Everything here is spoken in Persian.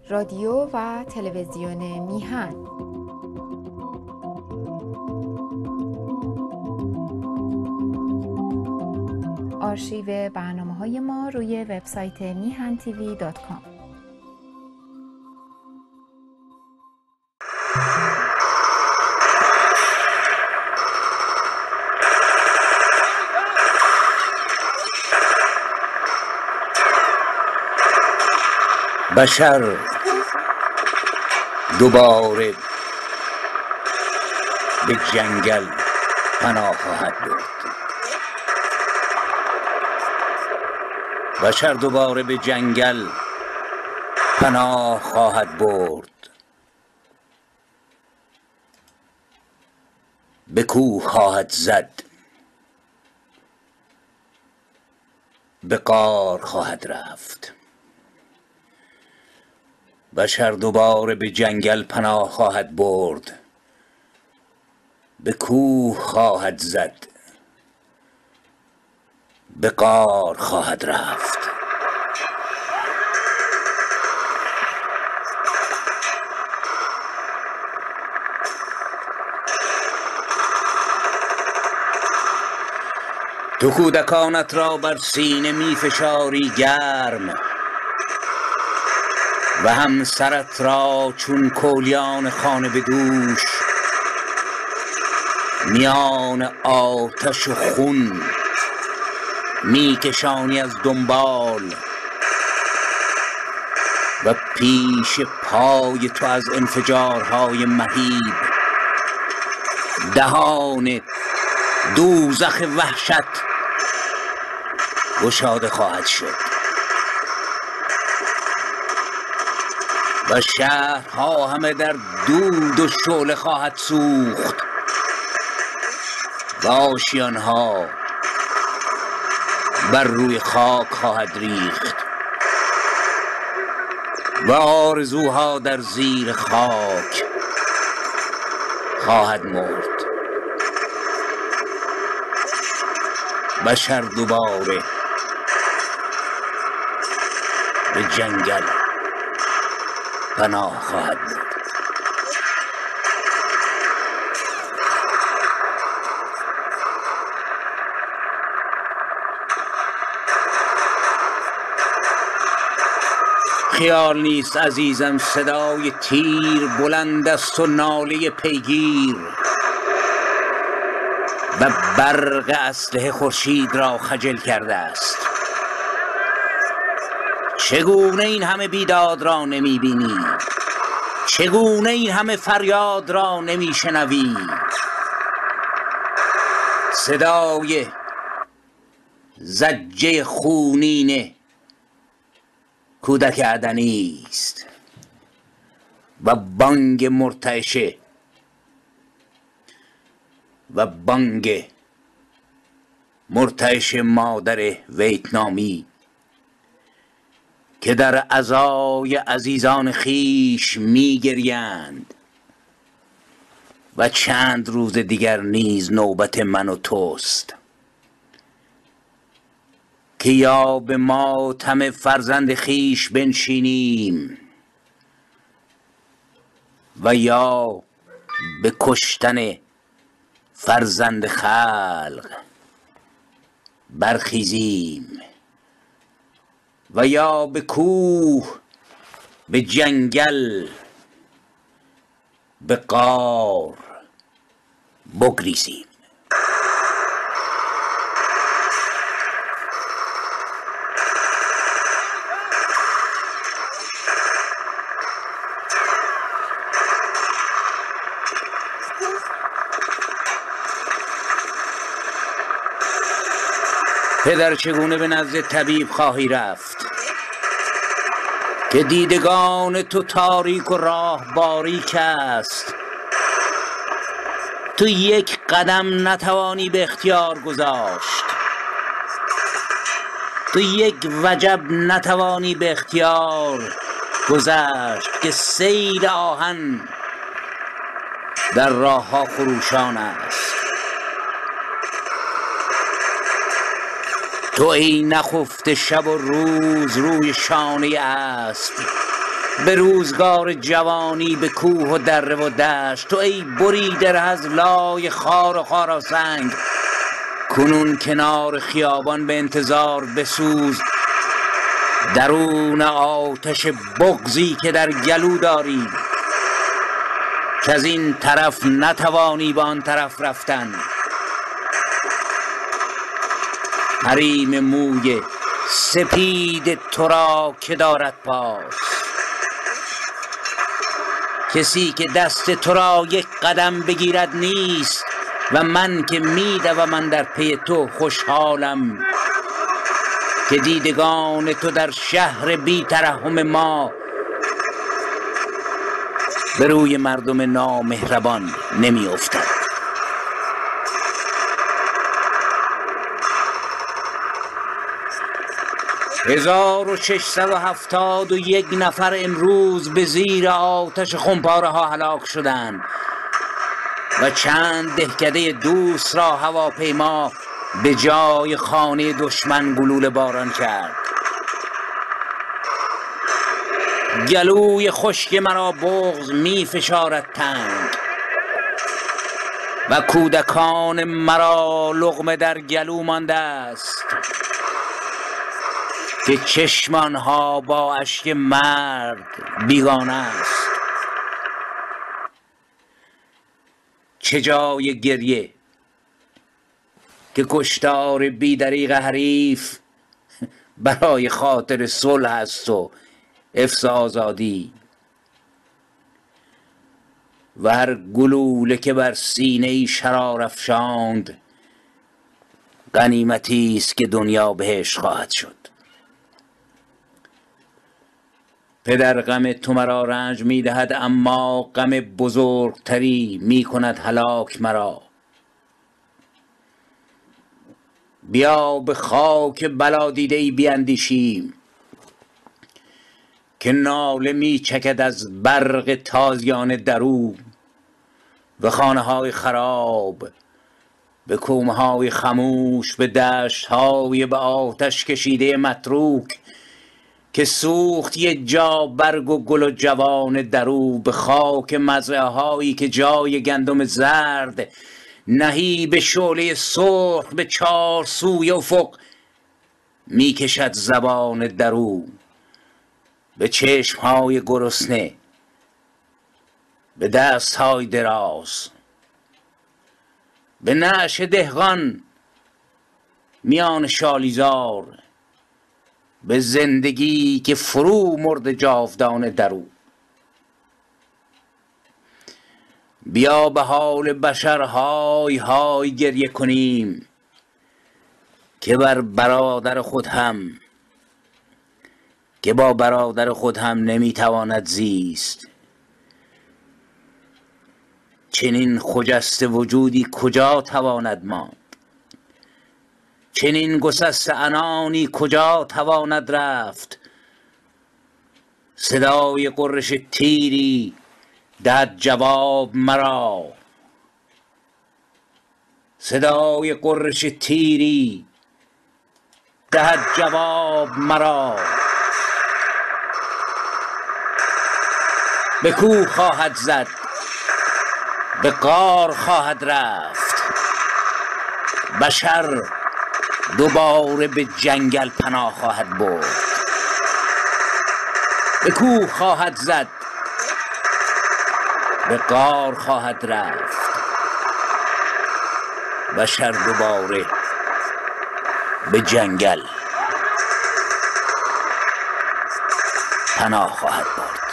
رادیو و تلویزیون میهن. آرشیو برنامه‌های ما روی وبسایت mihantv.com. بشر دوباره به جنگل پناه خواهد برد. بشر دوباره به جنگل پناه خواهد برد. به کوه خواهد زد، به غار خواهد رفت. بشر دوباره به جنگل پناه خواهد برد، به کوه خواهد زد، به غار خواهد رفت. تو کودکانت را بر سینه می فشاری گرم و همسرت را چون کولیان خانه به دوش میان آتش و خون میکشانی از دنبال و پیش پای تو از انفجارهای مهیب دهان دوزخ وحشت گشاده خواهد شد و شهرها همه در دود و شعله خواهد سوخت و آشیانها بر روی خاک خواهد ریخت و آرزوها در زیر خاک خواهد مرد. بشر دوباره به جنگل پناه خواهد برد. خیال نیست عزیزم صدای تیر بلند است و ناله پیگیر و برق اسلحه خورشید را خجل کرده است. چگونه این همه بیداد را نمی بینی؟ چگونه این همه فریاد را نمی شنوی؟ صدای زجه خونین کودک عدنی است و بانگ مرتعشه و بانگ مرتعش مادر ویتنامی که در عزای عزیزان خیش می‌گریند و چند روز دیگر نیز نوبت من و توست که یا به ماتم فرزند خیش بنشینیم و یا به کشتن فرزند خلق برخیزیم و یا به کوه، به جنگل، به غار بگریزیم. پدر چگونه به نزد طبیب خواهی رفت که دیدگان تو تاریک و راه باریک است؟ تو یک قدم نتوانی به اختیار گذاشت، تو یک وجب نتوانی به اختیار گذشت که سیل آهن در راه ها خروشان است. تو ای نخفته شب و روز روی شانه اسب به روزگار جوانی به کوه و دره و دشت، تو ای بریده ره از لای خار و خاراسنگ، کنون کنار خیابان به انتظار بسوز، درون آتش بغضی که در گلو داری، که از این طرف نتوانی به آن طرف رفتن. حریم موی سپید تو را که دارد پاس، کسی که دست تو را یک قدم بگیرد نیست، و من که میدوم اندر پی تو خوشحالم، که دیدگان تو در شهر بی ترحم ما به روی مردم نامهربان نمی افتد. 1671 نفر امروز به زیر آتش خمپاره ها هلاک شدند و چند دهکده دوست را هواپیما به جای خانه دشمن گلوله باران کرد. گلوی خشک مرا بغض می فشارد تنگ و کودکان مرا لقمه در گلو مانده است که چشمانها با اشک مرد بیگانه است. چه جای گریه که کشتار بیدریغ حریف برای خاطر صلح است و حفظ آزادی، و هر گلوله که بر سینه شرار افشاند غنیمتی است که دنیا بهش خواهد شد. پدر غم تو مرا رنج می دهد، اما غم بزرگتری می کند هلاک مرا. بیا به خاک بلا دیده‌ای بیندیشیم که ناله می چکد از برق تازیان درو، به خانه های خراب، به کومه های خموش، به دشت های به آتش کشیده متروک که سوخت یک جا برگ و گل و جوان درو، به خاک مزرعه هایی که جای گندم زرد نهی به شعله سرخ به چار سوی افق می کشد زبان درو، به چشم های گرسنه، به دست های دراز، به نعش دهقان میان شالیزار، به زندگی که فرو مرد جاودان درو. بیا به حال بشر های های گریه کنیم که بر برادر خود هم که با برادر خود هم نمیتواند زیست. چنین خجسته وجودی کجا تواند ماند؟ چنین گسسته عنانی کجا تواند رفت؟ صدای غرش تیری دهد جواب مرا، صدای غرش تیری دهد جواب مرا. به کوه خواهد زد، به غار خواهد رفت، بشر دوباره به جنگل پناه خواهد برد. به کوه خواهد زد، به غار خواهد رفت، بشر دوباره به جنگل پناه خواهد برد.